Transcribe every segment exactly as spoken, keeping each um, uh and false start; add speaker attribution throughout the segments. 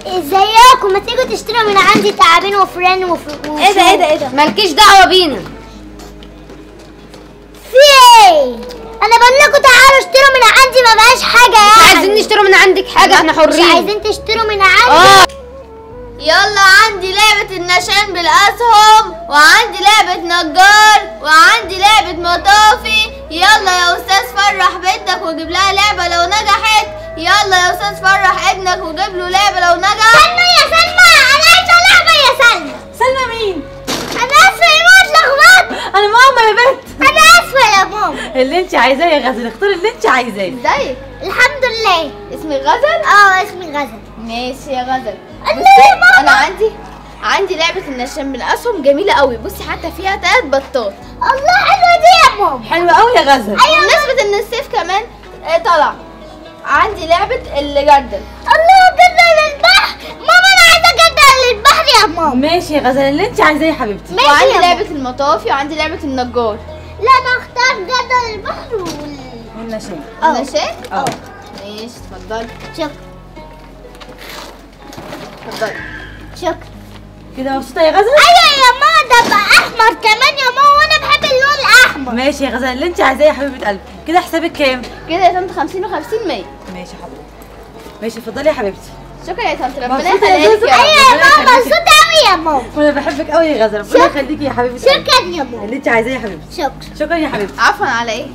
Speaker 1: ازيكم؟ ما تيجوا تشتروا من عندي تعابين وفران وفلوس.
Speaker 2: ايه ده ايه ده ايه ده؟
Speaker 3: مالكيش دعوه بينا.
Speaker 1: في ايه؟ انا بقول لكم تعالوا اشتروا من عندي، ما بقاش حاجه يعني.
Speaker 3: مش عايزين نشتروا من عندك حاجه، احنا حرين.
Speaker 1: مش عايزين تشتروا من عندي؟
Speaker 3: اه
Speaker 2: يلا عندي لعبة النشان بالأسهم، وعندي لعبة نجار، وعندي لعبة مطافي. يلا يا أستاذ فرح بنتك وجيب لها لعبة لو نجحت. يلا يا أستاذ فرح ابنك وجيب له لعبة لو نجح.
Speaker 1: سلمى يا سلمى، أنا عايزة لعبة يا سلمى.
Speaker 2: سلمى مين؟
Speaker 1: أنا آسفة يا ماما اتلخبطت.
Speaker 2: أنا ماما يا بنت.
Speaker 1: أنا آسفة يا ماما.
Speaker 4: اللي انت عايزاه يا غزل، اختاري اللي انت عايزاه.
Speaker 2: ازيك؟
Speaker 1: الحمد لله.
Speaker 2: اسمك غزل؟
Speaker 1: اه اسمي غزل.
Speaker 2: ماشي يا غزل.
Speaker 1: الله
Speaker 2: بصي
Speaker 1: يا ماما.
Speaker 2: أنا عندي عندي لعبة النشان بالأسهم جميلة قوي. بصي حتى فيها تلات بطات.
Speaker 1: الله حلوة دي يا ماما.
Speaker 4: حلوة قوي يا غزل.
Speaker 2: أيوة بمناسبة إن الصيف كمان آه، طلع. عندي لعبة الجردل.
Speaker 1: الله جدل البحر. ماما أنا عايزة جدل البحر يا ماما.
Speaker 4: ماشي يا غزل، اللي انت عايزاه يا حبيبتي.
Speaker 1: ماشي
Speaker 2: وعندي
Speaker 1: يا
Speaker 2: لعبة المطافي، وعندي لعبة النجار.
Speaker 1: لا أنا أختار جدل البحر وال
Speaker 4: والنشان.
Speaker 1: اه.
Speaker 2: النشان؟
Speaker 4: اه
Speaker 2: ماشي اتفضلي.
Speaker 1: شكرا
Speaker 2: اتفضلي.
Speaker 1: شكرا.
Speaker 4: كده مبسوطة يا غزل؟
Speaker 1: أيوة يا ماما، ده بقى أحمر كمان يا ماما، وأنا بحب اللون الأحمر.
Speaker 4: ماشي يا غزل، اللي انت عايزاه يا حبيبة قلبي. كده حسابك كام؟
Speaker 2: كده يا طنط خمسين وخمسين مية.
Speaker 4: ماشي يا حبيبتي. ماشي اتفضلي يا حبيبتي.
Speaker 2: شكرا يا طنط، ربنا
Speaker 4: مبسوطة يا
Speaker 2: يخليك
Speaker 4: زوزو؟
Speaker 2: يا رب.
Speaker 1: أيوة يا
Speaker 4: ربنا
Speaker 1: ماما،
Speaker 4: يخليكي.
Speaker 1: مبسوطة أوي يا ماما.
Speaker 4: وانا بحبك قوي يا غزل، ربنا يخليكي يا حبيبة قلبي.
Speaker 1: شكرا يا ماما.
Speaker 4: اللي انت عايزاه يا حبيبتي.
Speaker 1: شكرا.
Speaker 4: شكرا يا حبيبتي.
Speaker 2: عفوا على ايه؟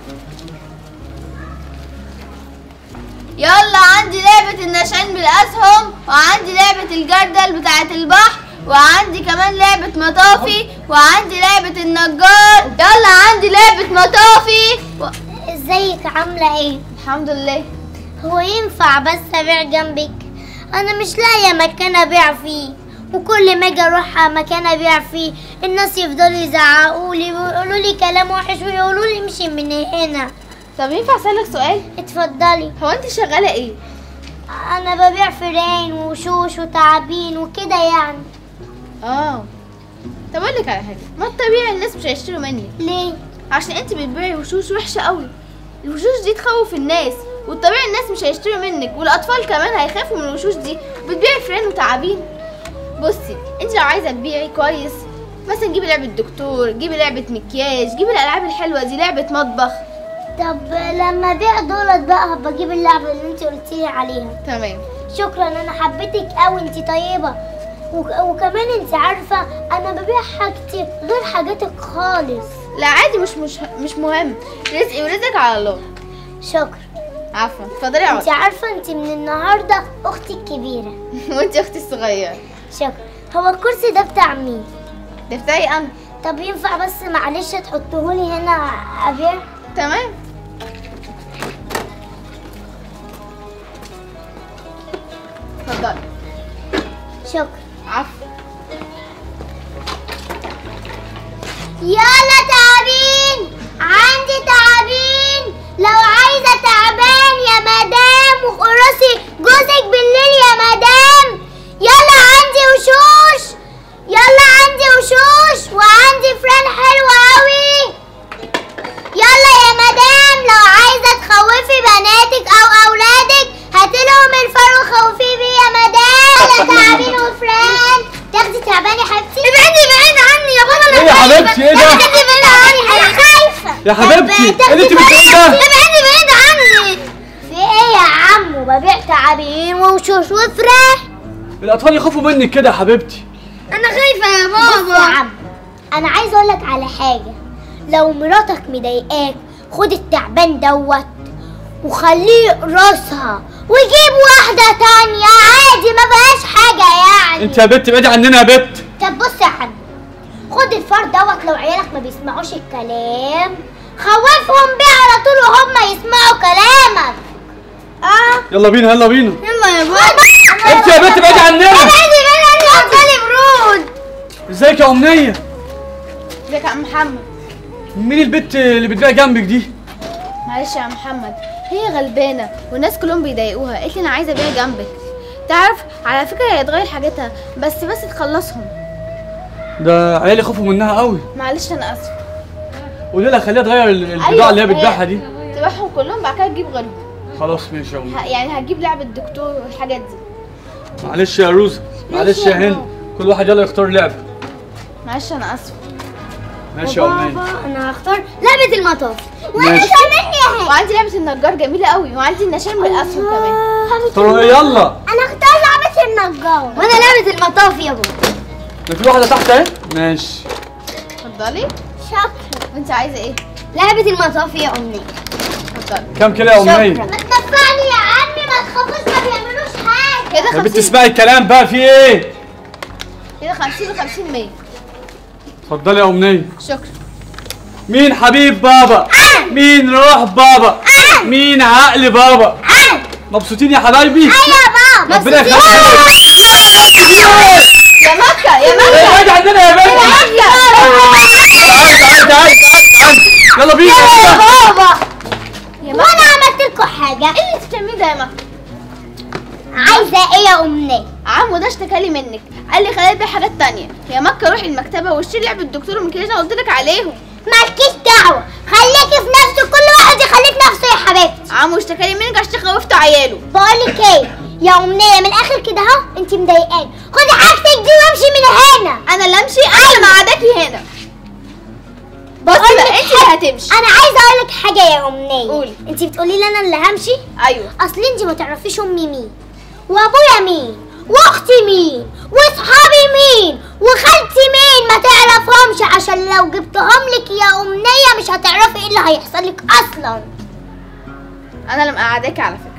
Speaker 2: يلا عندي لعبة النشان بالأسهم، وعندي لعبة الجردل بتاعة البحر، وعندي كمان لعبة مطافي، وعندي لعبة النجار. يلا عندي لعبة مطافي و...
Speaker 1: ازيك عاملة ايه؟
Speaker 2: الحمد لله.
Speaker 1: هو ينفع بس ابيع جنبك؟ انا مش لاقية مكان ابيع فيه، وكل ما اجي اروح مكان ابيع فيه الناس يفضلوا يزعقوا لي ويقولوا لي كلام وحش ويقولوا لي امشي من هنا.
Speaker 2: طب ينفع اسألك سؤال؟
Speaker 1: اتفضلي.
Speaker 2: هو انت شغالة ايه؟
Speaker 1: انا ببيع فران وشوش وتعابين وكده يعني.
Speaker 2: اه طب اقول لك على حاجة، ما الطبيعي الناس مش هيشتروا مني
Speaker 1: ليه؟
Speaker 2: عشان انت بتبيعي وشوش وحشة قوي. الوشوش دي تخوف الناس، والطبيعي الناس مش هيشتروا منك، والاطفال كمان هيخافوا من الوشوش دي. بتبيعي فران وتعابين. بصي انت لو عايزه تبيعي كويس مثلا جيبي لعبه دكتور، جيبي لعبه مكياج، جيبي الالعاب الحلوه دي، لعبه مطبخ.
Speaker 1: طب لما ابيع دولت بقى هبقى اجيب اللعبة اللي انت قلتيلي عليها.
Speaker 2: تمام.
Speaker 1: شكرا، انا حبيتك قوي، انت طيبة. وك- وكمان انت عارفة انا ببيع حاجتي غير حاجاتك خالص.
Speaker 2: لا عادي، مش مش مش مهم، رزقي ورزقك على الله.
Speaker 1: شكرا.
Speaker 2: عفوا اتفضلي
Speaker 1: انت
Speaker 2: اقعدي.
Speaker 1: عارفة انت من النهاردة اختي الكبيرة.
Speaker 2: وانت اختي الصغيره.
Speaker 1: شكرا. هو الكرسي ده بتاع مين؟
Speaker 2: ده بتاعي انا.
Speaker 1: طب ينفع بس معلش تحطهولي هنا ابيع؟
Speaker 2: تمام. اتفضلي.
Speaker 1: شكرا.
Speaker 2: عفوا.
Speaker 1: يلا تعابين، عندي تعابين، لو عايزة تعبان يا مدام وقرصي جوزك بالليل يا مدام. يلا عندي وشوش، يلا عندي وشوش وعندي فران حلوة قوي. يلا يا مدام لو عايزة تخوفي بناتك او اولادك هاتلهم الفار وخوفيه بيه يا مدام. يلا تعابين وفران. تاخدي تعبان يا حبيبتي؟ ابعدي بعيد عني يا بابا.
Speaker 5: ايه يا حبيبتي ايه ده؟
Speaker 1: ابعدي بعيد عني، انا خايفة
Speaker 5: يا حبيبتي
Speaker 1: طب
Speaker 5: ايه اللي انت بتقوليه ده؟
Speaker 1: ابعدي بعيد عني. في ايه يا عمو؟ ببيع تعابين ووشوش وفراخ.
Speaker 5: الاطفال يخافوا منك كده يا حبيبتي.
Speaker 1: انا خايفة يا بابا. بص يا عم، انا عايزة اقولك على حاجة. لو مراتك مضايقاك خد التعبان دوت وخليه يقرصها وجيب واحدة تانية عادي، ما بقاش حاجة يعني.
Speaker 5: انت يا بت ابعدي عننا يا بت.
Speaker 1: طب بص يا عم، خد الفار دوت، لو عيالك ما بيسمعوش الكلام خوفهم بيه على طول وهم يسمعوا كلامك. اه
Speaker 5: يلا بينا يلا بينا.
Speaker 1: يلا يا بابا.
Speaker 5: انت يا بت ابعدي عننا.
Speaker 1: ابعدي مني اتفضلي برود.
Speaker 5: ازيك يا امنيه؟
Speaker 2: ازيك يا عم محمد؟
Speaker 5: مين البت اللي بتبيع جنبك دي؟
Speaker 2: معلش يا عم محمد، هي غلبانه والناس كلهم بيضايقوها، قالت لي انا عايزه ابيع جنبك. تعرف على فكره هي هتغير حاجتها بس بس تخلصهم.
Speaker 5: ده عيالي يخافوا منها قوي.
Speaker 2: معلش انا اسفه.
Speaker 5: قولي لها خليها تغير البضاعه
Speaker 2: أيوة،
Speaker 5: اللي هي
Speaker 2: هي
Speaker 5: بتبيعها دي.
Speaker 2: تبيعهم كلهم بعد كده تجيب غيرهم.
Speaker 5: خلاص ماشي يا امنيه.
Speaker 2: ه- يعني هتجيب لعبه الدكتور والحاجات دي.
Speaker 5: معلش يا روزة، معلش يا هند، كل واحد يلا يختار لعبة.
Speaker 2: معلش انا اسفه.
Speaker 5: ماشي يا أمنية.
Speaker 1: بابا انا هختار لعبة المطاف. وانا
Speaker 5: ماشي.
Speaker 1: كمان يا هند.
Speaker 2: وعندي لعبه النجار جميله قوي، وعندي النشان بالاسهم كمان.
Speaker 5: اختاروا ايه يلا؟
Speaker 1: انا هختار لعبة النجار. وانا لعبة المطاف يا بابا.
Speaker 5: ده في واحدة تحت اهي. ماشي.
Speaker 2: اتفضلي.
Speaker 1: شكرا.
Speaker 2: وانت عايزه ايه؟
Speaker 1: لعبة المطاف يا أمنية.
Speaker 2: اتفضلي.
Speaker 5: كام كده يا أمنية؟
Speaker 1: ما تدفعني يا عمي، ما تخافوش، ما بيعملوش حاجة.
Speaker 2: كده
Speaker 5: يا بنت
Speaker 2: خمسين.
Speaker 5: اسمعي الكلام بقى، في ايه؟
Speaker 2: كده خمسين و50 مية.
Speaker 5: اتفضلي يا أمنية.
Speaker 2: شكرا.
Speaker 5: مين حبيب بابا؟ مين روح بابا؟ مين عقل بابا؟ مبسوطين يا حبايبي؟
Speaker 1: أيوة يا بابا.
Speaker 5: ربنا يخليك.
Speaker 2: يا مكه يا مكه
Speaker 5: ايه راجع عندنا يا بنتي؟ تعالي تعالي تعالي تعالي تعالي يلا بينا
Speaker 1: يا بابا.
Speaker 2: يا
Speaker 1: وأنا عملت لكم حاجة.
Speaker 2: ايه اللي انت بتعمليه ده يا مكه؟
Speaker 1: عايزة إيه يا أمنية؟
Speaker 2: عمو ده اشتكالي منك، قال لي خليها تبيع حاجات تانية. يا مكه روحي المكتبه واشتري لعبه الدكتور والمكياج اللي انا قلت لك عليهم.
Speaker 1: مالكيش دعوة، خليكي في نفسه، كل واحد يخليه في نفسه يا حبيبتي.
Speaker 2: عمو اشتكالي منك عشان خوفت عياله.
Speaker 1: بقولك ايه يا أمنية، من الآخر كده أهو أنت مضايقاني، خدي حاجتك دي وامشي من هنا.
Speaker 2: انا اللي امشي؟ انا اللي معاداكي هنا. بصي
Speaker 1: بقولك
Speaker 2: بقى انت اللي هتمشي.
Speaker 1: أنا عايزة أقولك حاجة يا أمنية.
Speaker 2: قولي.
Speaker 1: أنت بتقولي لي أنا اللي همشي؟
Speaker 2: ايوه.
Speaker 1: أصل أنت ما تعرفيش أمي مين، وأبويا مين، وأختي مين، وأصحابي مين، وخالتي مين، ما تعرفهمش، عشان لو جبتهم لك يا أمنية مش هتعرفي إيه اللي هيحصل لك أصلا.
Speaker 2: انا اللي مقعداكي على فكره.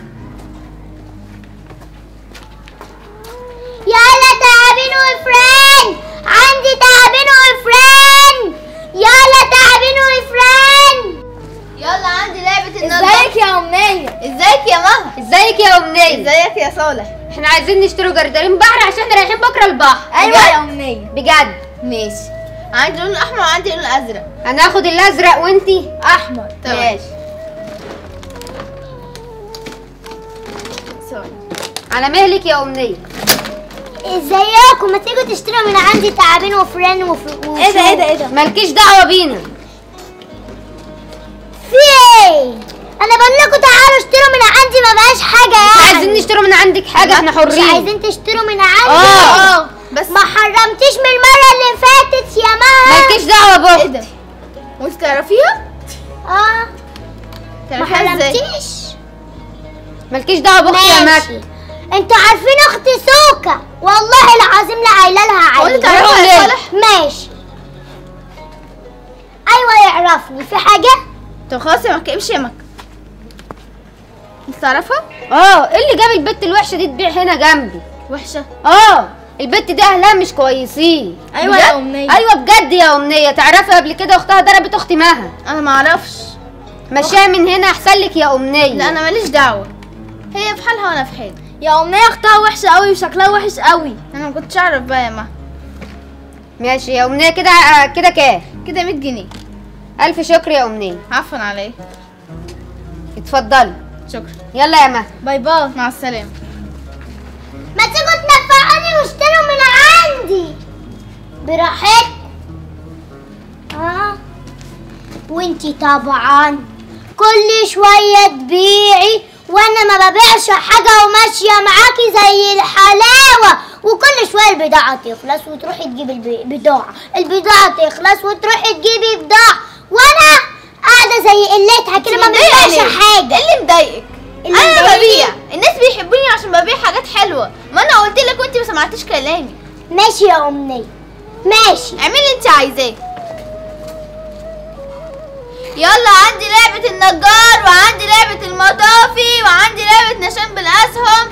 Speaker 1: يلا تعبين وفران، عندي تعبين وفران، يلا تعبين وفران.
Speaker 2: يلا عندي لعبه النجار.
Speaker 3: ازيك يا أمنية؟
Speaker 2: ازيك يا مها؟
Speaker 3: ازيك يا أمنية؟
Speaker 2: ازيك يا صالح؟
Speaker 3: احنا عايزين نشتروا جردلين بحر عشان احنا رايحين بكرة البحر.
Speaker 2: ايوه يا امنيه.
Speaker 3: بجد؟
Speaker 2: ماشي. عندي اللون الاحمر وعندي اللون الازرق.
Speaker 3: انا هاخد الازرق وانتي؟
Speaker 2: احمر. تمام.
Speaker 3: ماشي.
Speaker 2: سوري.
Speaker 3: على مهلك يا أمنية.
Speaker 1: ازيكم، ما تيجوا تشتروا من عندي تعابين وفران وف...
Speaker 2: ايه ده ايه ده ايه ده؟
Speaker 3: مالكيش دعوة بينا.
Speaker 1: في ايه؟ انا بقول لكم تعالوا اشتروا من عندي، ما بقاش حاجه
Speaker 3: مش
Speaker 1: يعني.
Speaker 3: عايزين نشتروا من عندك حاجة، احنا
Speaker 1: مش
Speaker 3: حرين.
Speaker 1: عايزين تشتروا من عندي؟
Speaker 3: اه.
Speaker 2: اه بس
Speaker 1: ما حرمتيش من المره اللي فاتت يا مها.
Speaker 3: مالكيش دعوة
Speaker 2: ايه
Speaker 3: باختي.
Speaker 2: ده؟ وانت تعرفيها؟
Speaker 1: اه ما
Speaker 2: تعرفيها ازاي؟
Speaker 1: حرمتيش.
Speaker 3: مالكيش دعوة باختي يا
Speaker 1: ماشي.
Speaker 3: مكة.
Speaker 1: انتوا عارفين اختي سوكا، والله العظيم لا قايله لها
Speaker 2: هو انت
Speaker 1: عليها.
Speaker 2: تعرفها يا صالح؟
Speaker 1: ماشي. ايوه يعرفني، في حاجه؟
Speaker 2: طب خلاص يا مكة امشي يا مكة. انت تعرفها؟
Speaker 3: اه، ايه اللي جاب البت الوحشة دي تبيع هنا جنبي؟
Speaker 2: وحشة؟
Speaker 3: اه، البت دي اهلها مش كويسين.
Speaker 2: ايوه
Speaker 3: بجد؟
Speaker 2: يا أمنية.
Speaker 3: ايوه بجد يا أمنية. تعرفي قبل كده اختها ضربت اختي مها.
Speaker 2: انا ما اعرفش.
Speaker 3: مشيها من هنا احسن لك يا أمنية.
Speaker 2: لا انا ماليش دعوة. هي في حالها وانا في حالي.
Speaker 3: يا أمنية اختها وحشة قوي وشكلها وحش قوي.
Speaker 2: انا ما كنتش اعرف بقى يا ما.
Speaker 3: ماشي يا أمنية. كده كده كام؟
Speaker 2: كده مية جنيه.
Speaker 3: ألف شكر يا أمنية.
Speaker 2: عفوا عليا.
Speaker 3: اتفضلي.
Speaker 2: شكرا.
Speaker 3: يلا يا مها.
Speaker 2: باي باي. مع السلامة.
Speaker 1: ما تيجوا تنفعوني واشتروا من عندي براحتكم. اه وانتي طبعا كل شويه تبيعي، وانا ما ببيعش حاجه وماشيه معاكي زي الحلاوه، وكل شويه البضاعه تخلص وتروحي تجيبي البضاعه، البضاعه تخلص وتروحي تجيبي بضاعه، وانا قاعده زي قلتها كده ما ببيعش حاجه.
Speaker 2: ايه اللي مضايقك؟
Speaker 1: اللي
Speaker 2: انا
Speaker 1: مضايقني-
Speaker 2: ببيع، الناس بيحبوني عشان ببيع حاجات حلوه، ما انا قلت لك وانت ما سمعتيش كلامي.
Speaker 1: ماشي يا امنيه ماشي.
Speaker 2: اعملي اللي انت عايزاه. يلا عندي لعبة النجار وعندي لعبة المطافي وعندي لعبة نشان بالاسهم.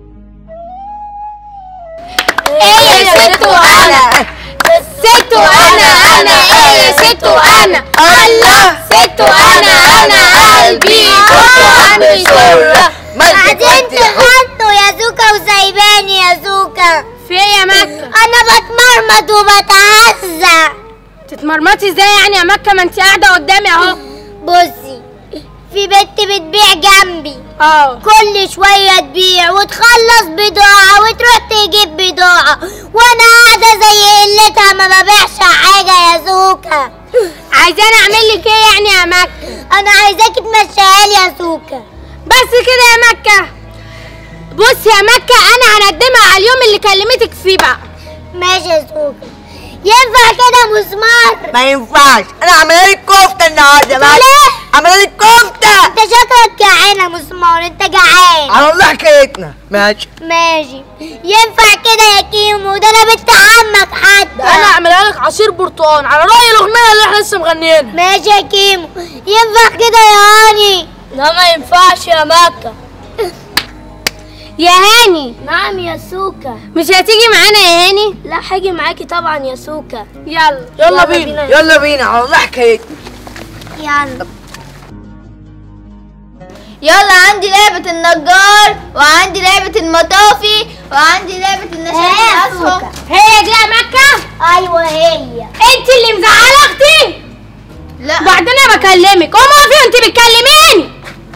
Speaker 3: ايه يا ست وانا ست وانا انا ايه يا ست وانا الله ست وانا انا قلبي كنت عندي شرة
Speaker 1: بعدين تغنوا يا زوكا وسايباني يا زوكا.
Speaker 3: في ايه يا مكة؟
Speaker 1: انا بتمرمط وبتهزع.
Speaker 3: تتمرمطي ازاي يعني يا مكة؟ ما انت قاعدة قدامي اهو.
Speaker 1: بصي، في بنت بتبيع جنبي،
Speaker 3: اه
Speaker 1: كل شوية تبيع وتخلص بضاعة وتروح تجيب بضاعة، وانا قاعدة زي قلتها ما ببيعش حاجة يا زوكا.
Speaker 3: عايزاني اعمل لك ايه يعني يا مكة؟
Speaker 1: انا عايزاكي تمشيها لي يا زوكا.
Speaker 3: بس كده يا مكة؟ بصي يا مكة، انا اللي كلمتك فيه بقى.
Speaker 1: ماشي يا سوكا. ينفع كده مسمار؟
Speaker 6: ما ينفعش، انا عامله لك كفته النهارده. بقى
Speaker 1: ليه؟
Speaker 6: عامله لك كفته.
Speaker 1: انت شكلك جعان يا مسمار، انت جعان.
Speaker 6: على الله حكايتنا. ماشي
Speaker 1: ماشي. ينفع كده يا كيمو؟ ده انا بنت عمك حتى.
Speaker 3: انا اعملها لك عصير برتقال على رأي الاغنيه اللي احنا لسه مغنيينها.
Speaker 1: ماشي يا كيمو. ينفع كده يا هاني؟
Speaker 3: لا ما ينفعش يا مكة. يا هاني.
Speaker 1: نعم يا سوكا.
Speaker 3: مش هتيجي معانا يا هاني؟
Speaker 1: لا هاجي معاكي طبعا يا سوكا.
Speaker 3: يلا
Speaker 6: يلا بينا يلا بينا على الله حكايتنا.
Speaker 1: يلا.
Speaker 2: يلا عندي لعبة النجار وعندي لعبة المطافي وعندي لعبة النشاط الأسهم.
Speaker 3: هي دي يا مكة؟
Speaker 1: ايوه هي.
Speaker 3: انت اللي مزعله اختي؟
Speaker 2: لا
Speaker 3: وبعدين انا بكلمك، قومي اقفي وانت بتكلميني.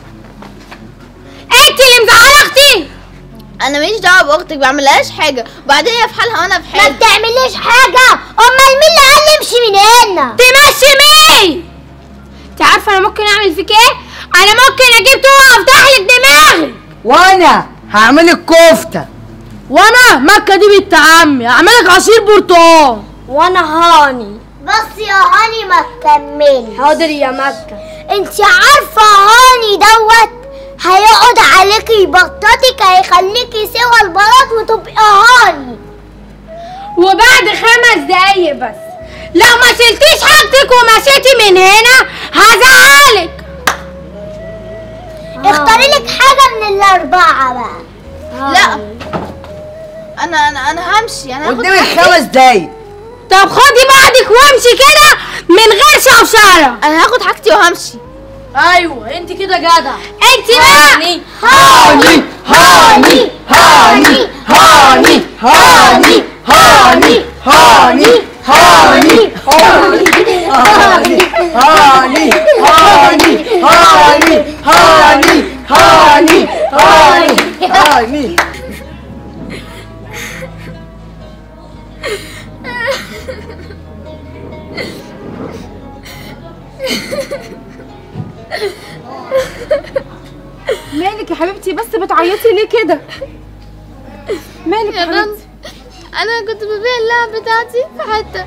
Speaker 3: انت اللي مزعله اختي؟
Speaker 2: انا ماليش دعوة باختك، بعملهاش حاجة، وبعدين هي في حالها وانا في
Speaker 1: ما
Speaker 2: حالي.
Speaker 1: بتعمليش حاجة. امال مين اللي قال نمشي من هنا؟
Speaker 3: تمشي مين؟ انت عارفه انا ممكن اعمل فيك ايه؟ انا ممكن اجيب طوبه وافتح لك دماغي.
Speaker 6: وانا هعمل لك كفته.
Speaker 3: وانا مكة دي بنت عمي هعملك عصير برتقال. وانا هاني.
Speaker 1: بس يا هاني ما تكملي.
Speaker 3: حاضر يا مكة.
Speaker 1: انت عارفة هاني دوت هيقعد عليكي يبططك، هيخليكي سوى البلاط وتبقى هاني.
Speaker 3: وبعد خمس دقايق بس لو ما شلتيش حاجتك ومشيتي من هنا هزعلك.
Speaker 1: اختاري لك حاجة من الأربعة بقى.
Speaker 2: لا انا انا انا همشي. انا هاخد
Speaker 6: قدامك
Speaker 2: حاجتي.
Speaker 6: خمس دقايق.
Speaker 3: طب خدي بعضك وامشي كده من غير شوشرة.
Speaker 2: انا هاخد حاجتي وهمشي.
Speaker 3: ايوه انت كده جدع. انت بقى
Speaker 6: هاني هاني هاني هاني هاني هاني هاني هاني هاني هاني هاني هاني هاني هاني هاني هاني.
Speaker 4: مالك يا حبيبتي بس بتعيطي ليه كده؟ مالك يا
Speaker 2: يا
Speaker 4: حبيبتي؟
Speaker 2: بنت انا كنت ببيع اللعبة بتاعتي في حتة،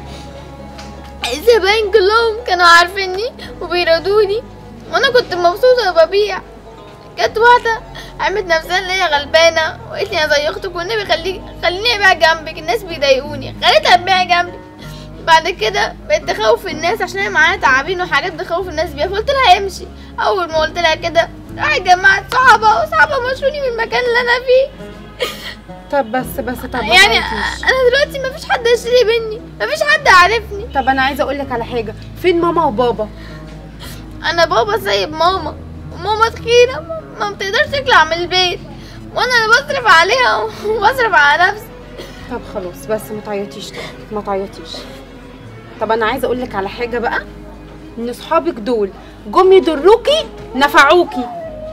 Speaker 2: الزباين كلهم كانوا عارفيني وبيرضوني وانا كنت مبسوطة وببيع. جت واحدة عملت نفسها ان هي غلبانة وقالت لي انا زي اختك والنبي خليك خليني ابيع جنبك، الناس بيضايقوني. خليتها تبيع جنبي. بعد كده بقيت تخوف الناس عشان هي معايا تعابين وحاجات بتخوف الناس بيها، فقلت لها امشي. اول ما قلت لها كده راحت جمعت صحابها وصحابها مشوني من المكان اللي انا فيه.
Speaker 4: طب بس بس طب ما
Speaker 2: يعني
Speaker 4: تعيطيش.
Speaker 2: انا دلوقتي مفيش حد يشتري مني، مفيش حد عارفني.
Speaker 4: طب انا عايزه اقول لك على حاجه، فين ماما وبابا؟
Speaker 2: انا بابا سايب ماما وماما تخينه ما بتقدرش تطلع من البيت، وانا اللي بصرف عليها وبصرف على نفسي.
Speaker 4: طب خلاص بس ما تعيطيش ما تعيطيش. طب انا عايزه اقول لك على حاجه بقى، ان اصحابك دول جم يضروكي نفعوكي.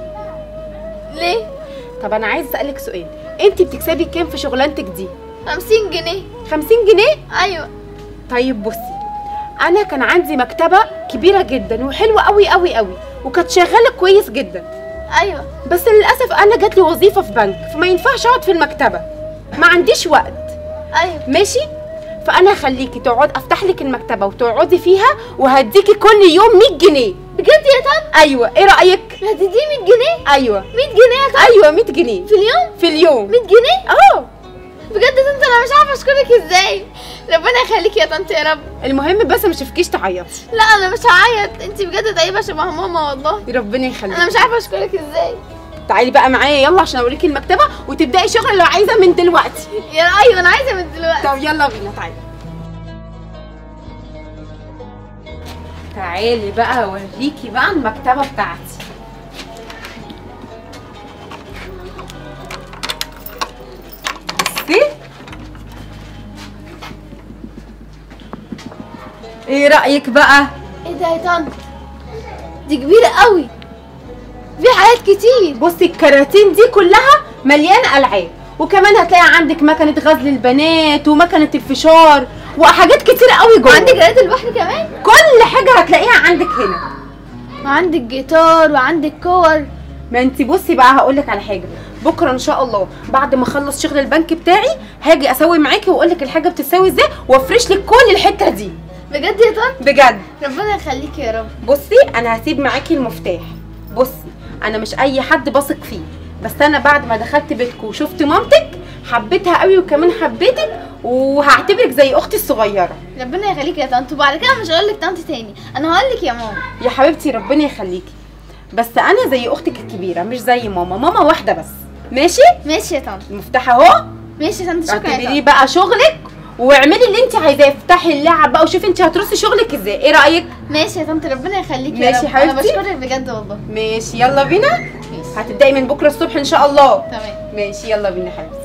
Speaker 2: ليه؟
Speaker 4: طب انا عايزه اسالك سؤال، انت بتكسبي كام في شغلانتك دي؟
Speaker 2: خمسين جنيه.
Speaker 4: خمسين جنيه؟
Speaker 2: ايوه.
Speaker 4: طيب بصي، انا كان عندي مكتبه كبيره جدا وحلوه قوي قوي قوي وكانت شغاله كويس جدا،
Speaker 2: ايوه
Speaker 4: بس للاسف انا جات لي وظيفه في بنك فما ينفعش اقعد في المكتبه، ما عنديش وقت.
Speaker 2: ايوه
Speaker 4: ماشي؟ فانا هخليكي تقعد افتح لك المكتبه وتقعدي فيها وهديكي كل يوم مية جنيه.
Speaker 2: بجد يا طنط؟
Speaker 4: ايوه، ايه رايك؟
Speaker 2: هتديني مية جنيه؟
Speaker 4: ايوه
Speaker 2: مية جنيه يا طنط؟
Speaker 4: ايوه مية جنيه
Speaker 2: في اليوم؟
Speaker 4: في اليوم.
Speaker 2: مية جنيه؟
Speaker 4: اه
Speaker 2: بجد يا طنط انا مش عارفه اشكرك ازاي. ربنا يخليكي يا طنط يا رب.
Speaker 4: المهم بس ما اشوفكيش تعيطي.
Speaker 2: لا انا مش هعيط، انت بجد طيبه شبه ماما والله.
Speaker 4: ربنا يخليك.
Speaker 2: انا مش عارفه اشكرك ازاي.
Speaker 4: تعالي بقى معايا يلا عشان اوريكي المكتبه وتبداي شغل لو عايزه من دلوقتي.
Speaker 2: يا ايوه انا عايزه من دلوقتي.
Speaker 4: طب يلا بينا تعالي. تعالي بقى اوريكي بقى المكتبه بتاعتي. بصي، ايه رايك بقى؟
Speaker 2: ايه ده يا طنط؟ دي كبيره قوي، في حاجات كتير.
Speaker 4: بصي الكراتين دي كلها مليانه العاب، وكمان هتلاقي عندك مكنه غزل البنات ومكنه الفشار وحاجات كتير قوي جوه.
Speaker 2: وعندك آلات البحر كمان؟
Speaker 4: كل حاجه هتلاقيها عندك هنا.
Speaker 2: وعندك جيتار وعندك كور.
Speaker 4: ما انت بصي بقى هقولك على حاجه، بكره ان شاء الله بعد ما اخلص شغل البنك بتاعي هاجي اسوي معاكي واقول لك الحاجه بتساوي ازاي وافرش لك كل الحته دي.
Speaker 2: بجد يا طنط؟
Speaker 4: بجد.
Speaker 2: ربنا يخليكي يا رب.
Speaker 4: بصي انا هسيب معاكي المفتاح. بصي انا مش اي حد بثق فيه، بس انا بعد ما دخلت بيتكم وشفت مامتك حبيتها قوي وكمان حبيتك وهعتبرك زي اختي الصغيره.
Speaker 2: ربنا يخليكي يا طنط، وبعد كده مش هقول لك طنط تاني، انا هقول لك يا ماما.
Speaker 4: يا حبيبتي ربنا يخليكي، بس انا زي اختك الكبيره مش زي ماما، ماما واحده بس. ماشي؟
Speaker 2: ماشي يا طنط.
Speaker 4: المفتاح اهو.
Speaker 2: ماشي يا طنط، شكرا يا
Speaker 4: اعتبريه
Speaker 2: طنط.
Speaker 4: بقى شغلك واعملي اللي انت عايزاه، افتحي اللعب بقى وشوفي انت هترصي شغلك ازاي، ايه رايك؟
Speaker 2: ماشي يا طنط، ربنا يخليكي يا
Speaker 4: ماشي
Speaker 2: رب.
Speaker 4: يا
Speaker 2: انا
Speaker 4: حبيبتي.
Speaker 2: بشكرك بجد والله.
Speaker 4: ماشي يلا بينا.
Speaker 2: ماشي.
Speaker 4: هتبداي من بكره الصبح ان شاء الله.
Speaker 2: تمام.
Speaker 4: ماشي يلا بينا يا حبيبتي.